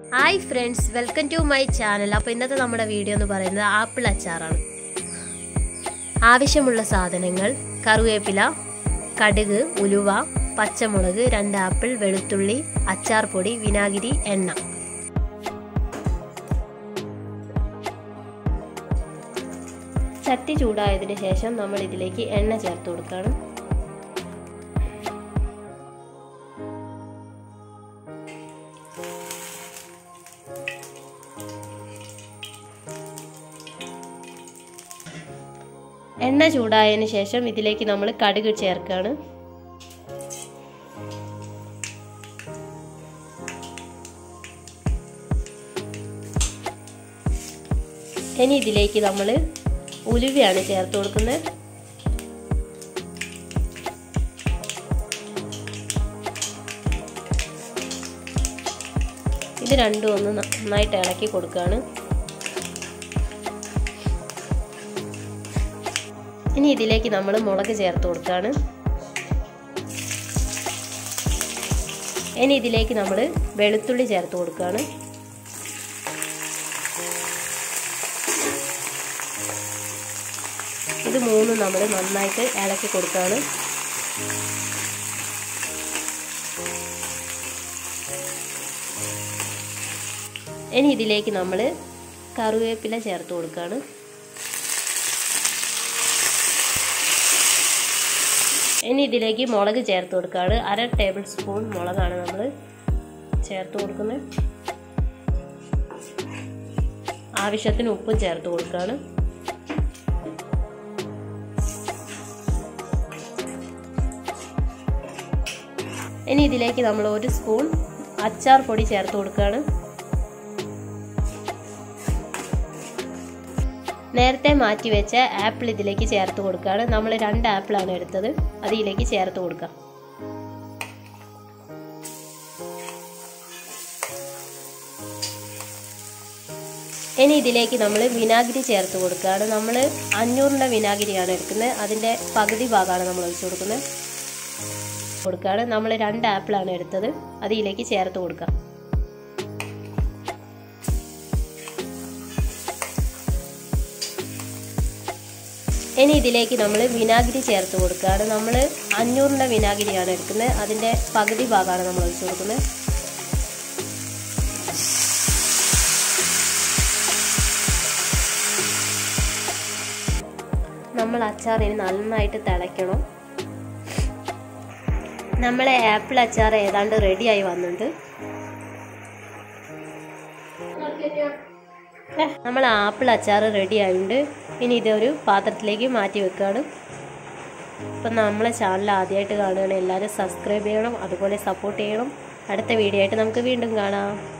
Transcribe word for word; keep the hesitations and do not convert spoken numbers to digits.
Hi friends, welcome to my channel. അപ്പോൾ ഇന്നത്തെ നമ്മുടെ വീഡിയോ എന്ന് പറയുന്നത് ആപ്പിൾ അച്ചാറാണ്. ആവശ്യമുള്ള സാധനങ്ങൾ: കറിവേപ്പില, കടുക്, ഉലുവ, പച്ചമുളക്, രണ്ട് ആപ്പിൾ, വെളുത്തുള്ളി, അച്ചാർ പൊടി, വിനാഗിരി, എണ്ണ. ചട്ടി ചൂടായതിനു ശേഷം നമ്മൾ ഇതിലേക്ക് എണ്ണ ചേർത്ത് കൊടുക്കണം. എണ്ണ ചൂടായതിനു ശേഷം ഇതിലേക്ക് നമ്മൾ കടുക് ചേർക്കുകയാണ്. ഇനി ഇതിലേക്ക് നമ്മൾ ഉലുവയാണ് ചേർത്ത് കൊടുക്കുന്നത്. ഇത് രണ്ടും ഒന്ന് നന്നായിട്ട് ഇളക്കി കൊടുക്കുകയാണ്. ഇനി ഇതിലേക്ക് നമ്മൾ മുളക് ചേർത്ത് കൊടുക്കുകയാണ്. ഇനി ഇതിലേക്ക് നമ്മൾ വെളുത്തുള്ളി ചേർത്ത് കൊടുക്കുകയാണ്. ഇത് മൂന്നും നമ്മൾ നന്നായിട്ട് ഇളക്കി കൊടുക്കുകയാണ്. ഇനി ഇതിലേക്ക് നമ്മൾ കറിവേപ്പില ചേർത്ത് കൊടുക്കുകയാണ്. ഇനി ഇതിലേക്ക് മുളക് ചേർത്ത് കൊടുക്കുകയാണ്. അര ടേബിൾ സ്പൂൺ മുളകാണ് നമ്മൾ ചേർത്ത് കൊടുക്കുന്നത്. ആവശ്യത്തിന് ഉപ്പും ചേർത്ത് കൊടുക്കുകയാണ്. ഇനി ഇതിലേക്ക് നമ്മൾ ഒരു സ്പൂൺ അച്ചാർ പൊടി ചേർത്ത് കൊടുക്കുകയാണ്. നേരത്തെ മാറ്റി വെച്ച ആപ്പിൾ ഇതിലേക്ക് ചേർത്ത് കൊടുക്കുകയാണ്. നമ്മൾ രണ്ട് ആപ്പിളാണ് എടുത്തത്, അത് ഇതിലേക്ക് ചേർത്ത് കൊടുക്കാം. ഇനി ഇതിലേക്ക് നമ്മൾ വിനാഗിരി ചേർത്ത് കൊടുക്കുകയാണ്. നമ്മൾ അഞ്ഞൂറിൻ്റെ വിനാഗിരിയാണ് എടുക്കുന്നത്, അതിൻ്റെ പകുതി ഭാഗമാണ് നമ്മൾ ഒഴിച്ചു കൊടുക്കുന്നത് കൊടുക്കുകയാണ്. നമ്മൾ രണ്ട് ആപ്പിളാണ് എടുത്തത്, അത് ഇതിലേക്ക് ചേർത്ത് കൊടുക്കാം. ഇനി ഇതിലേക്ക് നമ്മൾ വിനാഗിരി ചേർത്ത് കൊടുക്കുകയാണ്. നമ്മൾ അഞ്ഞൂറിൻ്റെ വിനാഗിരിയാണ് എടുക്കുന്നത്, അതിൻ്റെ പകുതി ഭാഗമാണ് നമ്മൾ ഒഴിച്ചു കൊടുക്കുന്നത്. നമ്മൾ അച്ചാറിന് നന്നായിട്ട് തിളയ്ക്കണം. നമ്മളെ ആപ്പിൾ അച്ചാർ ഏതാണ്ട് റെഡിയായി വന്നിട്ടുണ്ട്. നമ്മൾ ആപ്പിൾ അച്ചാർ റെഡി ആയിട്ടുണ്ട്. ഇനി ഇതൊരു പാത്രത്തിലേക്ക് മാറ്റി വെക്കുകയാണ്. അപ്പം നമ്മളെ ചാനൽ ആദ്യമായിട്ട് കാണുകയാണ്, എല്ലാവരും സബ്സ്ക്രൈബ് ചെയ്യണം, അതുപോലെ സപ്പോർട്ട് ചെയ്യണം. അടുത്ത വീഡിയോ ആയിട്ട് നമുക്ക് വീണ്ടും കാണാം.